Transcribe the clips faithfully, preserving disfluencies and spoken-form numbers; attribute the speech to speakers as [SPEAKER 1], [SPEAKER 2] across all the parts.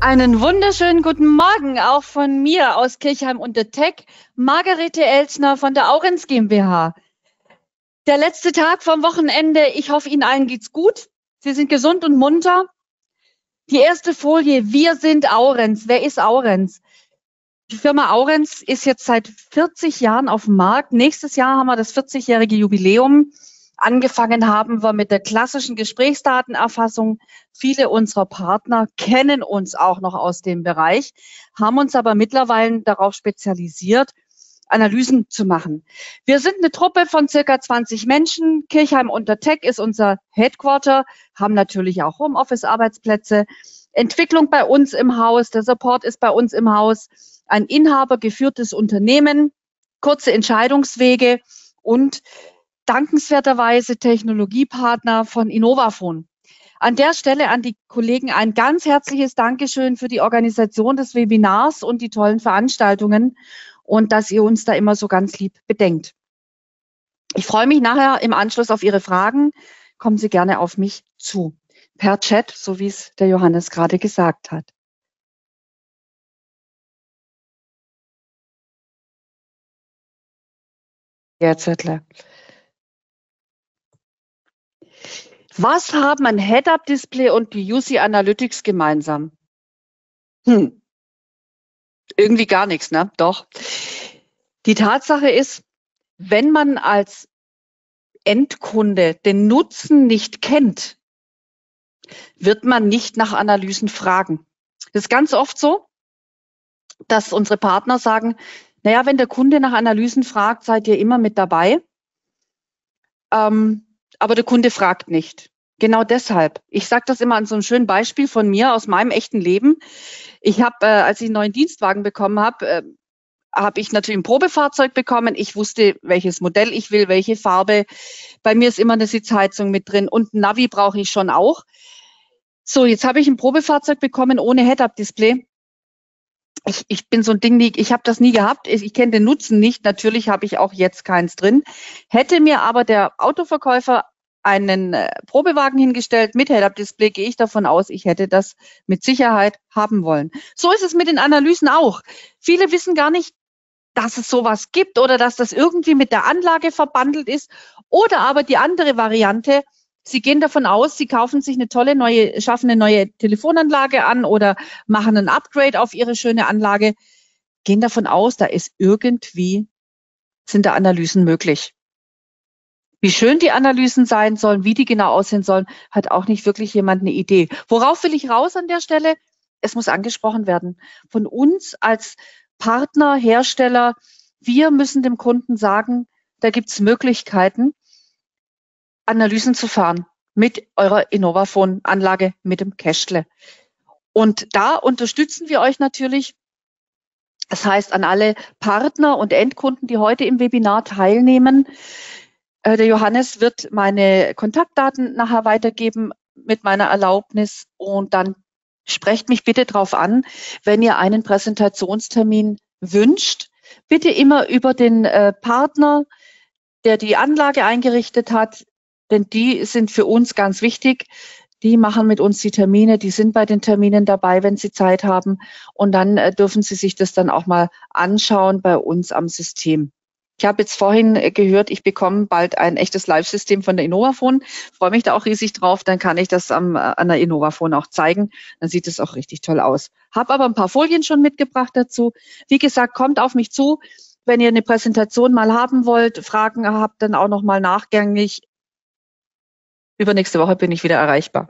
[SPEAKER 1] Einen wunderschönen guten Morgen auch von mir aus Kirchheim unter Teck, Margarete Elsner von der Aurenz GmbH. Der letzte Tag vom Wochenende. Ich hoffe, Ihnen allen geht's gut. Sie sind gesund und munter. Die erste Folie. Wir sind Aurenz. Wer ist Aurenz? Die Firma Aurenz ist jetzt seit vierzig Jahren auf dem Markt. Nächstes Jahr haben wir das vierzigjährige Jubiläum. Angefangen haben wir mit der klassischen Gesprächsdatenerfassung. Viele unserer Partner kennen uns auch noch aus dem Bereich, haben uns aber mittlerweile darauf spezialisiert, Analysen zu machen. Wir sind eine Truppe von circa zwanzig Menschen. Kirchheim unter Teck ist unser Headquarter, haben natürlich auch Homeoffice-Arbeitsplätze. Entwicklung bei uns im Haus, der Support ist bei uns im Haus. Ein inhabergeführtes Unternehmen, kurze Entscheidungswege und dankenswerterweise Technologiepartner von Innovafon. An der Stelle an die Kollegen ein ganz herzliches Dankeschön für die Organisation des Webinars und die tollen Veranstaltungen und dass ihr uns da immer so ganz lieb bedenkt. Ich freue mich nachher im Anschluss auf Ihre Fragen. Kommen Sie gerne auf mich zu. Per Chat, so wie es der Johannes gerade gesagt hat. Herr Zettler. Was haben ein Head-Up-Display und die U C Analytics gemeinsam? Hm. Irgendwie gar nichts, ne? Doch. Die Tatsache ist, wenn man als Endkunde den Nutzen nicht kennt, wird man nicht nach Analysen fragen. Das ist ganz oft so, dass unsere Partner sagen, naja, wenn der Kunde nach Analysen fragt, seid ihr immer mit dabei. Ähm, aber der Kunde fragt nicht. Genau deshalb. Ich sage das immer an so einem schönen Beispiel von mir aus meinem echten Leben. Ich habe, äh, als ich einen neuen Dienstwagen bekommen habe, äh, habe ich natürlich ein Probefahrzeug bekommen. Ich wusste, welches Modell ich will, welche Farbe. Bei mir ist immer eine Sitzheizung mit drin und ein Navi brauche ich schon auch. So, jetzt habe ich ein Probefahrzeug bekommen ohne Head-Up-Display. Ich, ich bin so ein Ding, nie, ich habe das nie gehabt. Ich, ich kenne den Nutzen nicht. Natürlich habe ich auch jetzt keins drin. Hätte mir aber der Autoverkäufer einen äh, Probewagen hingestellt mit Head-Up-Display, gehe ich davon aus, ich hätte das mit Sicherheit haben wollen. So ist es mit den Analysen auch. Viele wissen gar nicht, dass es sowas gibt oder dass das irgendwie mit der Anlage verbandelt ist. Oder aber die andere Variante, Sie gehen davon aus, Sie kaufen sich eine tolle neue, schaffen eine neue Telefonanlage an oder machen ein Upgrade auf Ihre schöne Anlage, gehen davon aus, da ist irgendwie, sind da Analysen möglich. Wie schön die Analysen sein sollen, wie die genau aussehen sollen, hat auch nicht wirklich jemand eine Idee. Worauf will ich raus an der Stelle? Es muss angesprochen werden. Von uns als Partner, Hersteller, wir müssen dem Kunden sagen, da gibt es Möglichkeiten, Analysen zu fahren mit eurer Innovafon-Anlage, mit dem Cashle. Und da unterstützen wir euch natürlich. Das heißt, an alle Partner und Endkunden, die heute im Webinar teilnehmen, äh, der Johannes wird meine Kontaktdaten nachher weitergeben mit meiner Erlaubnis und dann sprecht mich bitte drauf an, wenn ihr einen Präsentationstermin wünscht. Bitte immer über den äh, Partner, der die Anlage eingerichtet hat, denn die sind für uns ganz wichtig. Die machen mit uns die Termine, die sind bei den Terminen dabei, wenn sie Zeit haben. Und dann äh, dürfen sie sich das dann auch mal anschauen bei uns am System. Ich habe jetzt vorhin äh, gehört, ich bekomme bald ein echtes Live-System von der Innovafon. Freue mich da auch riesig drauf. Dann kann ich das am, äh, an der Innovafon auch zeigen. Dann sieht es auch richtig toll aus. Habe aber ein paar Folien schon mitgebracht dazu. Wie gesagt, kommt auf mich zu. Wenn ihr eine Präsentation mal haben wollt, Fragen habt, dann auch noch mal nachgängig. Übernächste Woche bin ich wieder erreichbar.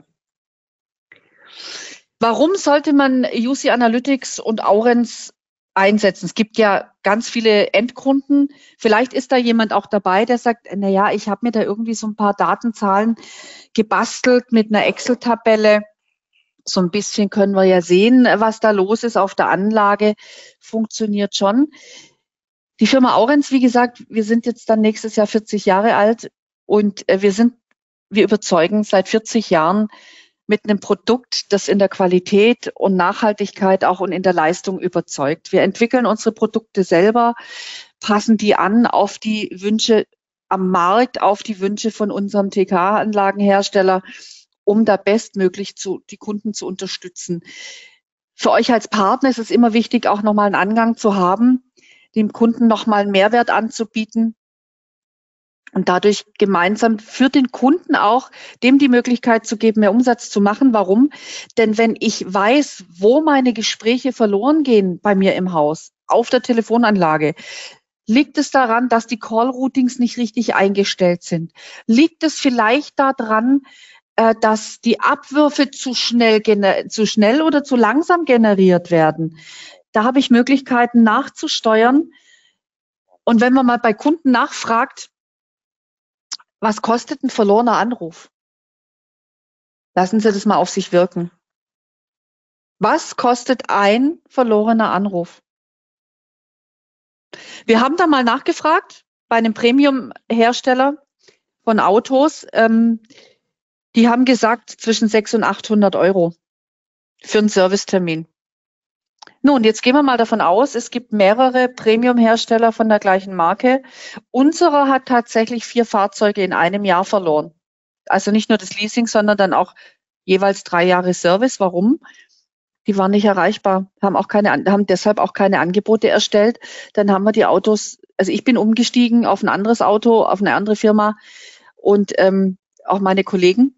[SPEAKER 1] Warum sollte man U C Analytics und Aurenz einsetzen? Es gibt ja ganz viele Endkunden. Vielleicht ist da jemand auch dabei, der sagt, na ja, ich habe mir da irgendwie so ein paar Datenzahlen gebastelt mit einer Excel-Tabelle. So ein bisschen können wir ja sehen, was da los ist auf der Anlage. Funktioniert schon. Die Firma Aurenz, wie gesagt, wir sind jetzt dann nächstes Jahr vierzig Jahre alt und wir sind Wir überzeugen seit vierzig Jahren mit einem Produkt, das in der Qualität und Nachhaltigkeit auch und in der Leistung überzeugt. Wir entwickeln unsere Produkte selber, passen die an auf die Wünsche am Markt, auf die Wünsche von unserem T K-Anlagenhersteller, um da bestmöglich zu, die Kunden zu unterstützen. Für euch als Partner ist es immer wichtig, auch nochmal einen Angang zu haben, dem Kunden nochmal einen Mehrwert anzubieten und dadurch gemeinsam für den Kunden auch dem die Möglichkeit zu geben, mehr Umsatz zu machen. Warum? Denn wenn ich weiß, wo meine Gespräche verloren gehen bei mir im Haus, auf der Telefonanlage, liegt es daran, dass die Call-Routings nicht richtig eingestellt sind? Liegt es vielleicht daran, äh, dass die Abwürfe zu schnell, gener- zu schnell oder zu langsam generiert werden? Da habe ich Möglichkeiten nachzusteuern. Und wenn man mal bei Kunden nachfragt, was kostet ein verlorener Anruf? Lassen Sie das mal auf sich wirken. Was kostet ein verlorener Anruf? Wir haben da mal nachgefragt bei einem Premium-Hersteller von Autos. Ähm, die haben gesagt, zwischen sechshundert und achthundert Euro für einen Servicetermin. Nun, jetzt gehen wir mal davon aus, es gibt mehrere Premium-Hersteller von der gleichen Marke. Unserer hat tatsächlich vier Fahrzeuge in einem Jahr verloren. Also nicht nur das Leasing, sondern dann auch jeweils drei Jahre Service. Warum? Die waren nicht erreichbar, haben auch keine, haben deshalb auch keine Angebote erstellt. Dann haben wir die Autos, also ich bin umgestiegen auf ein anderes Auto, auf eine andere Firma und ähm, auch meine Kollegen.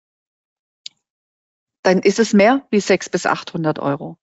[SPEAKER 1] Dann ist es mehr wie sechshundert bis achthundert Euro.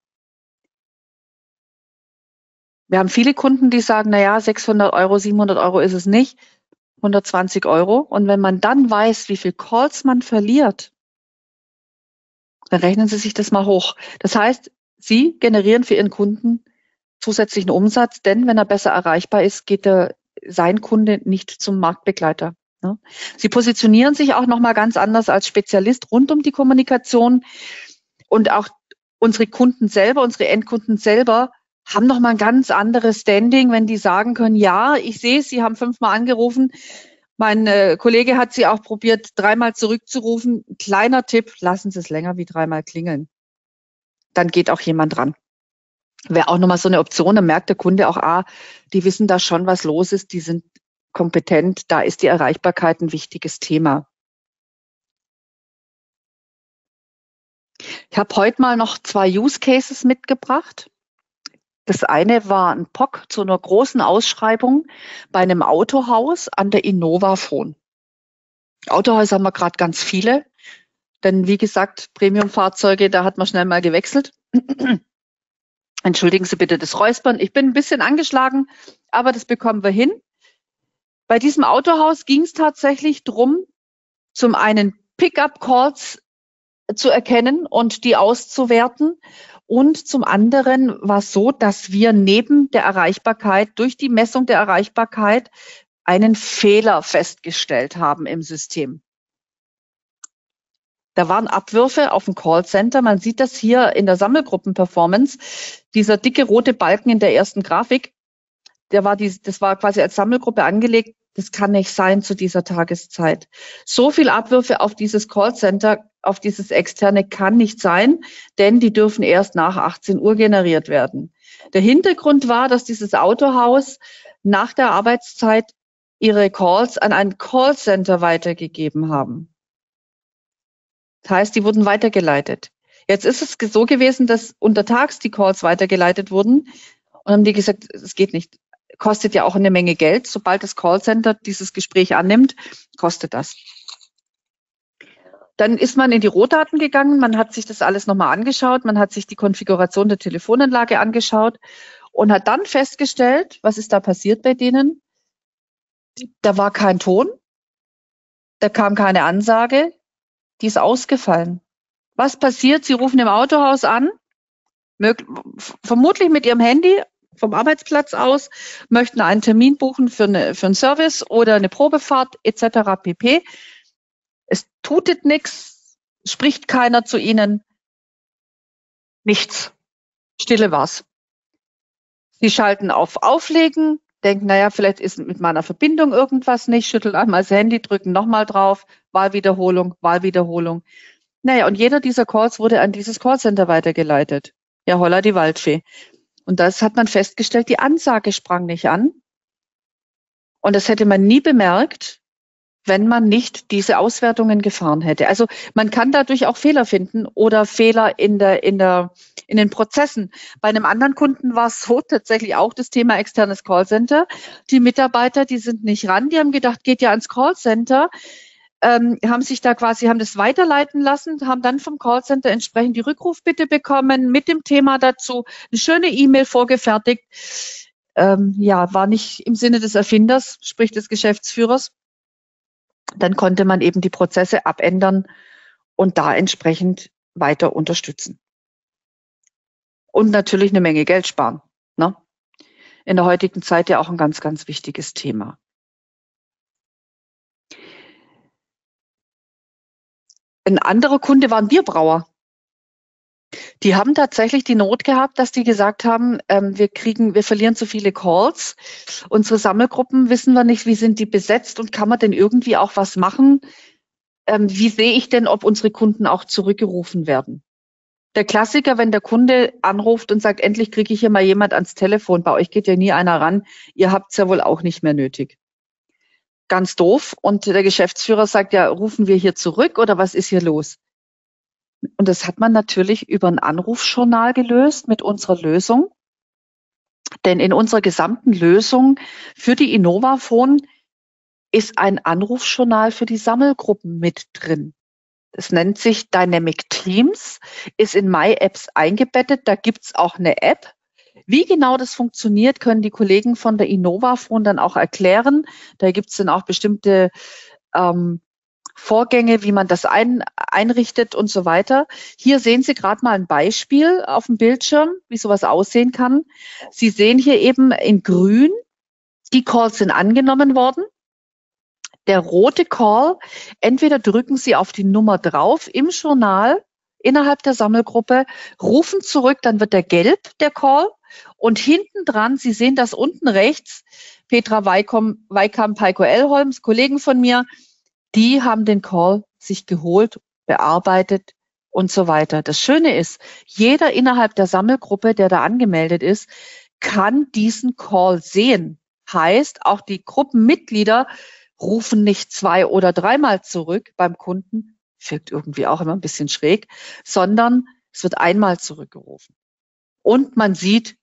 [SPEAKER 1] Wir haben viele Kunden, die sagen, na ja, sechshundert Euro, siebenhundert Euro ist es nicht, hundertzwanzig Euro. Und wenn man dann weiß, wie viel Calls man verliert, dann rechnen Sie sich das mal hoch. Das heißt, Sie generieren für Ihren Kunden zusätzlichen Umsatz, denn wenn er besser erreichbar ist, geht der, sein Kunde nicht zum Marktbegleiter. Ne? Sie positionieren sich auch nochmal ganz anders als Spezialist rund um die Kommunikation und auch unsere Kunden selber, unsere Endkunden selber haben nochmal ein ganz anderes Standing, wenn die sagen können, ja, ich sehe, Sie haben fünfmal angerufen. Mein äh, Kollege hat Sie auch probiert, dreimal zurückzurufen. Kleiner Tipp, lassen Sie es länger wie dreimal klingeln. Dann geht auch jemand ran. Wäre auch nochmal so eine Option, dann merkt der Kunde auch, ah, die wissen da schon, was los ist, die sind kompetent, da ist die Erreichbarkeit ein wichtiges Thema. Ich habe heute mal noch zwei Use Cases mitgebracht. Das eine war ein P O C zu einer großen Ausschreibung bei einem Autohaus an der Innovafon. Autohäuser haben wir gerade ganz viele, denn wie gesagt, Premium-Fahrzeuge, da hat man schnell mal gewechselt. Entschuldigen Sie bitte das Räuspern. Ich bin ein bisschen angeschlagen, aber das bekommen wir hin. Bei diesem Autohaus ging es tatsächlich darum, zum einen Pickup-Calls zu erkennen und die auszuwerten. Und zum anderen war es so, dass wir neben der Erreichbarkeit, durch die Messung der Erreichbarkeit, einen Fehler festgestellt haben im System. Da waren Abwürfe auf dem Callcenter. Man sieht das hier in der Sammelgruppen-Performance. Dieser dicke rote Balken in der ersten Grafik, der war die, das war quasi als Sammelgruppe angelegt. Das kann nicht sein zu dieser Tageszeit. So viel Abwürfe auf dieses Callcenter, auf dieses externe kann nicht sein, denn die dürfen erst nach achtzehn Uhr generiert werden. Der Hintergrund war, dass dieses Autohaus nach der Arbeitszeit ihre Calls an ein Callcenter weitergegeben haben. Das heißt, die wurden weitergeleitet. Jetzt ist es so gewesen, dass untertags die Calls weitergeleitet wurden und haben die gesagt, es geht nicht. Kostet ja auch eine Menge Geld. Sobald das Callcenter dieses Gespräch annimmt, kostet das. Dann ist man in die Rohdaten gegangen, man hat sich das alles nochmal angeschaut, man hat sich die Konfiguration der Telefonanlage angeschaut und hat dann festgestellt, was ist da passiert bei denen? Da war kein Ton, da kam keine Ansage, die ist ausgefallen. Was passiert? Sie rufen im Autohaus an, vermutlich mit Ihrem Handy, vom Arbeitsplatz aus, möchten einen Termin buchen für, eine, für einen Service oder eine Probefahrt et cetera pp. Es tutet nichts, spricht keiner zu Ihnen, nichts. Stille war's. Sie schalten auf Auflegen, denken, naja, vielleicht ist mit meiner Verbindung irgendwas nicht, schütteln einmal das Handy, drücken nochmal drauf, Wahlwiederholung, Wahlwiederholung. Naja, und jeder dieser Calls wurde an dieses Callcenter weitergeleitet. Ja, holla die Waldfee. Und das hat man festgestellt, die Ansage sprang nicht an. Und das hätte man nie bemerkt, wenn man nicht diese Auswertungen gefahren hätte. Also man kann dadurch auch Fehler finden oder Fehler in der, in der in den Prozessen. Bei einem anderen Kunden war es so, tatsächlich auch das Thema externes Callcenter. Die Mitarbeiter, die sind nicht ran, die haben gedacht, geht ja ans Callcenter, ähm, haben sich da quasi, haben das weiterleiten lassen, haben dann vom Callcenter entsprechend die Rückrufbitte bekommen, mit dem Thema dazu, eine schöne E-Mail vorgefertigt. Ähm, ja, war nicht im Sinne des Erfinders, sprich des Geschäftsführers. Dann konnte man eben die Prozesse abändern und da entsprechend weiter unterstützen. Und natürlich eine Menge Geld sparen. Ne? In der heutigen Zeit ja auch ein ganz, ganz wichtiges Thema. Ein anderer Kunde war ein Bierbrauer. Die haben tatsächlich die Not gehabt, dass die gesagt haben, ähm, wir kriegen, wir verlieren zu viele Calls. Unsere Sammelgruppen wissen wir nicht, wie sind die besetzt und kann man denn irgendwie auch was machen? Ähm, wie sehe ich denn, ob unsere Kunden auch zurückgerufen werden? Der Klassiker, wenn der Kunde anruft und sagt, endlich kriege ich hier mal jemand ans Telefon, bei euch geht ja nie einer ran, ihr habt es ja wohl auch nicht mehr nötig. Ganz doof. Und der Geschäftsführer sagt, ja, rufen wir hier zurück oder was ist hier los? Und das hat man natürlich über ein Anrufjournal gelöst mit unserer Lösung. Denn in unserer gesamten Lösung für die Innovaphone ist ein Anrufjournal für die Sammelgruppen mit drin. Das nennt sich Dynamic Teams, ist in MyApps eingebettet. Da gibt's auch eine App. Wie genau das funktioniert, können die Kollegen von der Innovaphone dann auch erklären. Da gibt's dann auch bestimmte ähm, Vorgänge, wie man das ein, einrichtet und so weiter. Hier sehen Sie gerade mal ein Beispiel auf dem Bildschirm, wie sowas aussehen kann. Sie sehen hier eben in grün, die Calls sind angenommen worden. Der rote Call, entweder drücken Sie auf die Nummer drauf im Journal innerhalb der Sammelgruppe, rufen zurück, dann wird der gelb, der Call. Und hinten dran, Sie sehen das unten rechts, Petra Weikom, Weikamp, Heiko Ellholms, Kollegen von mir, die haben den Call sich geholt, bearbeitet und so weiter. Das Schöne ist, jeder innerhalb der Sammelgruppe, der da angemeldet ist, kann diesen Call sehen. Heißt, auch die Gruppenmitglieder rufen nicht zwei- oder dreimal zurück beim Kunden, wirkt irgendwie auch immer ein bisschen schräg, sondern es wird einmal zurückgerufen. Und man sieht,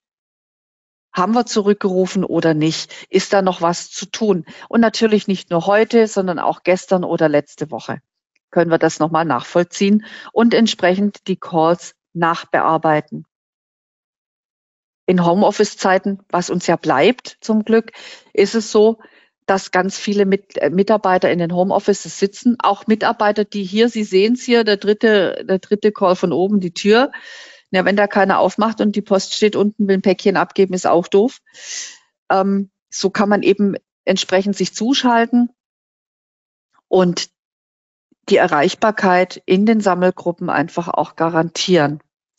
[SPEAKER 1] haben wir zurückgerufen oder nicht? Ist da noch was zu tun? Und natürlich nicht nur heute, sondern auch gestern oder letzte Woche können wir das nochmal nachvollziehen und entsprechend die Calls nachbearbeiten. In Homeoffice-Zeiten, was uns ja bleibt zum Glück, ist es so, dass ganz viele Mit äh, Mitarbeiter in den Homeoffices sitzen, auch Mitarbeiter, die hier, Sie sehen es hier, der dritte, der dritte Call von oben, die Tür. Ja, wenn da keiner aufmacht und die Post steht unten, will ein Päckchen abgeben, ist auch doof. Ähm, so kann man eben entsprechend sich zuschalten und die Erreichbarkeit in den Sammelgruppen einfach auch garantieren.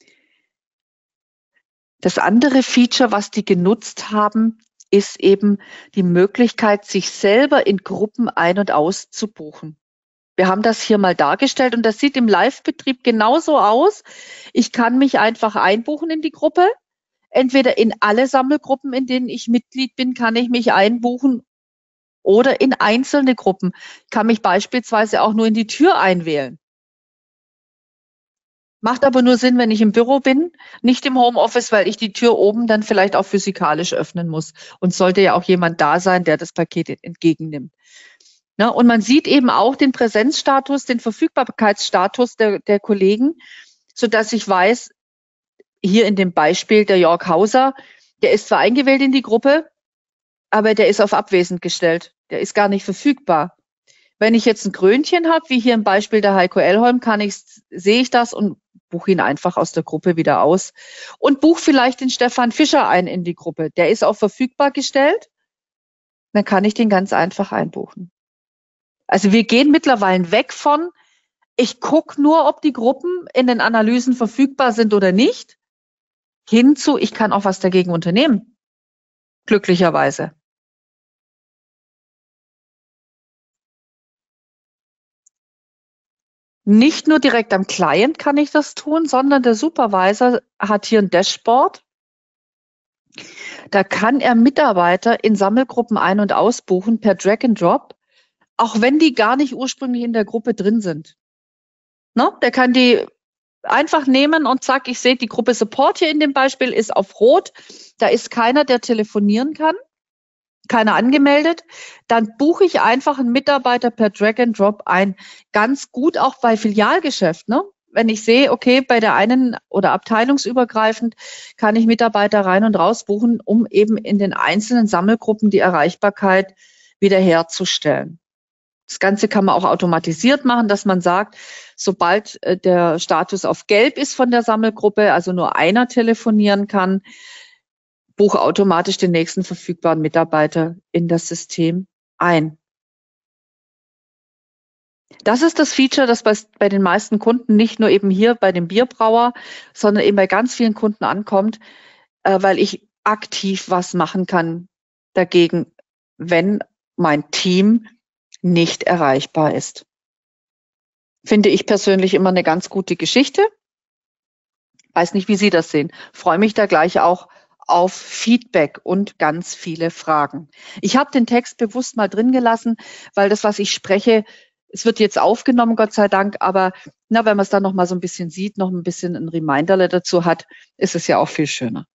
[SPEAKER 1] Das andere Feature, was die genutzt haben, ist eben die Möglichkeit, sich selber in Gruppen ein- und auszubuchen. Wir haben das hier mal dargestellt und das sieht im Live-Betrieb genauso aus. Ich kann mich einfach einbuchen in die Gruppe. Entweder in alle Sammelgruppen, in denen ich Mitglied bin, kann ich mich einbuchen oder in einzelne Gruppen. Ich kann mich beispielsweise auch nur in die Tür einwählen. Macht aber nur Sinn, wenn ich im Büro bin, nicht im Homeoffice, weil ich die Tür oben dann vielleicht auch physikalisch öffnen muss. Und sollte ja auch jemand da sein, der das Paket entgegennimmt. Ne? Und man sieht eben auch den Präsenzstatus, den Verfügbarkeitsstatus der, der Kollegen, sodass ich weiß, hier in dem Beispiel der Jörg Hauser, der ist zwar eingewählt in die Gruppe, aber der ist auf abwesend gestellt. Der ist gar nicht verfügbar. Wenn ich jetzt ein Krönchen habe, wie hier im Beispiel der Heiko Ellholm, kann ich, sehe ich das und buche ihn einfach aus der Gruppe wieder aus und buche vielleicht den Stefan Fischer ein in die Gruppe. Der ist auch verfügbar gestellt. Dann kann ich den ganz einfach einbuchen. Also wir gehen mittlerweile weg von, ich gucke nur, ob die Gruppen in den Analysen verfügbar sind oder nicht, hinzu, ich kann auch was dagegen unternehmen. Glücklicherweise. Nicht nur direkt am Client kann ich das tun, sondern der Supervisor hat hier ein Dashboard. Da kann er Mitarbeiter in Sammelgruppen ein- und ausbuchen per Drag and Drop, auch wenn die gar nicht ursprünglich in der Gruppe drin sind. Ne? Der kann die Einfach nehmen und zack, ich sehe, die Gruppe Support hier in dem Beispiel ist auf Rot. Da ist keiner, der telefonieren kann, keiner angemeldet. Dann buche ich einfach einen Mitarbeiter per Drag and Drop ein. Ganz gut auch bei Filialgeschäft, ne? Wenn ich sehe, okay, bei der einen oder abteilungsübergreifend kann ich Mitarbeiter rein und raus buchen, um eben in den einzelnen Sammelgruppen die Erreichbarkeit wiederherzustellen. Das Ganze kann man auch automatisiert machen, dass man sagt, sobald äh, der Status auf Gelb ist von der Sammelgruppe, also nur einer telefonieren kann, buche automatisch den nächsten verfügbaren Mitarbeiter in das System ein. Das ist das Feature, das bei, bei den meisten Kunden, nicht nur eben hier bei dem Bierbrauer, sondern eben bei ganz vielen Kunden ankommt, äh, weil ich aktiv was machen kann dagegen, wenn mein Team nicht erreichbar ist. Finde ich persönlich immer eine ganz gute Geschichte. Weiß nicht, wie Sie das sehen. Freue mich da gleich auch auf Feedback und ganz viele Fragen. Ich habe den Text bewusst mal drin gelassen, weil das, was ich spreche, es wird jetzt aufgenommen, Gott sei Dank, aber na, wenn man es dann noch mal so ein bisschen sieht, noch ein bisschen ein Reminder dazu hat, ist es ja auch viel schöner.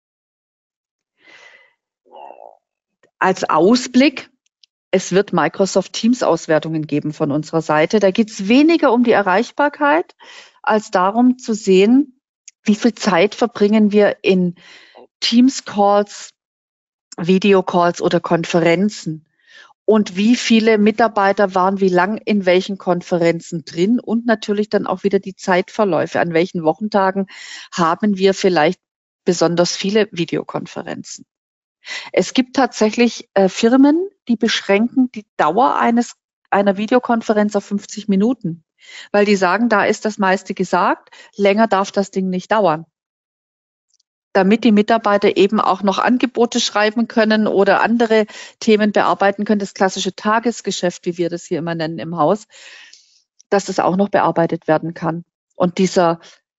[SPEAKER 1] Als Ausblick: Es wird Microsoft Teams Auswertungen geben von unserer Seite. Da geht es weniger um die Erreichbarkeit, als darum zu sehen, wie viel Zeit verbringen wir in Teams-Calls, Videocalls oder Konferenzen und wie viele Mitarbeiter waren wie lang in welchen Konferenzen drin und natürlich dann auch wieder die Zeitverläufe. An welchen Wochentagen haben wir vielleicht besonders viele Videokonferenzen? Es gibt tatsächlich äh, Firmen, die beschränken die Dauer eines einer Videokonferenz auf fünfzig Minuten, weil die sagen, da ist das meiste gesagt, länger darf das Ding nicht dauern, damit die Mitarbeiter eben auch noch Angebote schreiben können oder andere Themen bearbeiten können, das klassische Tagesgeschäft, wie wir das hier immer nennen im Haus, dass das auch noch bearbeitet werden kann. Und dieser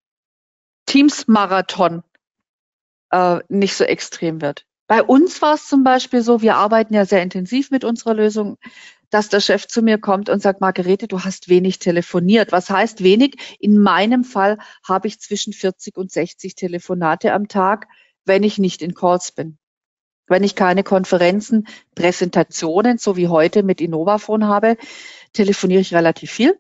[SPEAKER 1] Teams-Marathon äh, nicht so extrem wird. Bei uns war es zum Beispiel so, wir arbeiten ja sehr intensiv mit unserer Lösung, dass der Chef zu mir kommt und sagt, Margarete, du hast wenig telefoniert. Was heißt wenig? In meinem Fall habe ich zwischen vierzig und sechzig Telefonate am Tag, wenn ich nicht in Calls bin. Wenn ich keine Konferenzen, Präsentationen, so wie heute mit Innovaphone habe, telefoniere ich relativ viel.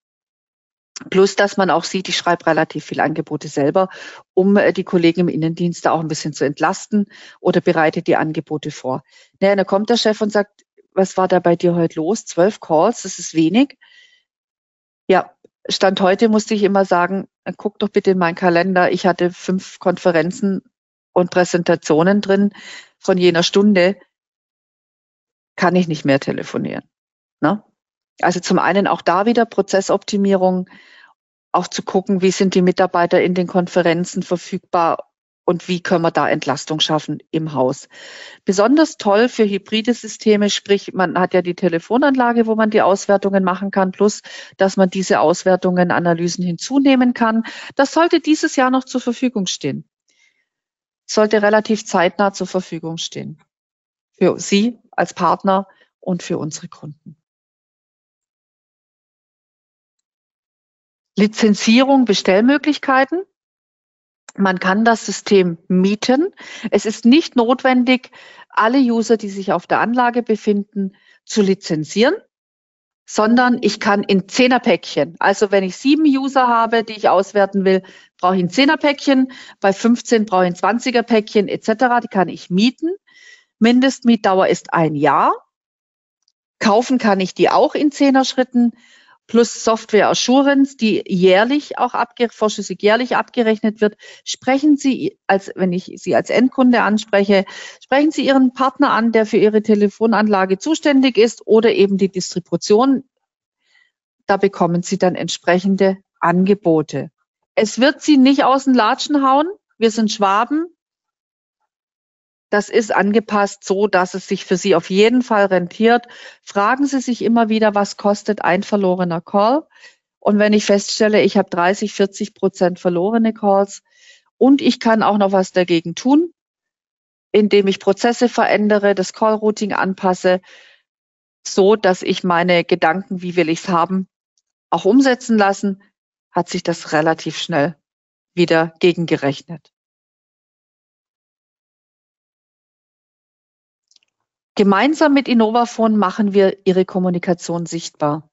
[SPEAKER 1] Plus, dass man auch sieht, ich schreibe relativ viele Angebote selber, um die Kollegen im Innendienst da auch ein bisschen zu entlasten oder bereite die Angebote vor. Naja, dann kommt der Chef und sagt, was war da bei dir heute los? Zwölf Calls, das ist wenig. Ja, Stand heute musste ich immer sagen, guck doch bitte in meinen Kalender. Ich hatte fünf Konferenzen und Präsentationen drin von jener Stunde. Kann ich nicht mehr telefonieren. Ne? Also zum einen auch da wieder Prozessoptimierung, auch zu gucken, wie sind die Mitarbeiter in den Konferenzen verfügbar und wie können wir da Entlastung schaffen im Haus. Besonders toll für hybride Systeme, sprich man hat ja die Telefonanlage, wo man die Auswertungen machen kann, plus dass man diese Auswertungen, Analysen hinzunehmen kann. Das sollte dieses Jahr noch zur Verfügung stehen. Sollte relativ zeitnah zur Verfügung stehen. Für Sie als Partner und für unsere Kunden. Lizenzierung, Bestellmöglichkeiten. Man kann das System mieten. Es ist nicht notwendig, alle User, die sich auf der Anlage befinden, zu lizenzieren, sondern ich kann in Zehnerpäckchen, also wenn ich sieben User habe, die ich auswerten will, brauche ich ein Zehnerpäckchen, bei fünfzehn brauche ich ein Zwanzigerpäckchen et cetera. Die kann ich mieten. Mindestmietdauer ist ein Jahr. Kaufen kann ich die auch in Zehner-Schritten. Plus Software Assurance, die jährlich auch abge vorschüssig jährlich abgerechnet wird. Sprechen Sie, als wenn ich Sie als Endkunde anspreche, sprechen Sie Ihren Partner an, der für Ihre Telefonanlage zuständig ist oder eben die Distribution. Da bekommen Sie dann entsprechende Angebote. Es wird Sie nicht aus den Latschen hauen. Wir sind Schwaben. Das ist angepasst so, dass es sich für Sie auf jeden Fall rentiert. Fragen Sie sich immer wieder, was kostet ein verlorener Call? Und wenn ich feststelle, ich habe dreißig, vierzig Prozent verlorene Calls und ich kann auch noch was dagegen tun, indem ich Prozesse verändere, das Call-Routing anpasse, so dass ich meine Gedanken, wie will ich es haben, auch umsetzen lassen, hat sich das relativ schnell wieder gegengerechnet. Gemeinsam mit Innovaphone machen wir Ihre Kommunikation sichtbar.